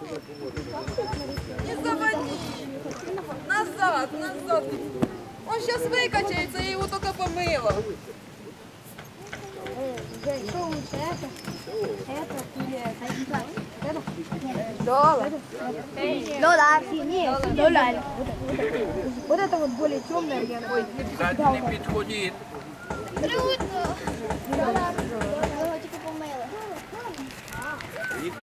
Не заводи. Назад, назад. Он сейчас выкачается, я его только помыла. Жень, что лучше, это или это? Дола. Дола. Нет, дола. Вот это вот более темное. Ой, не підходіть. Трудно.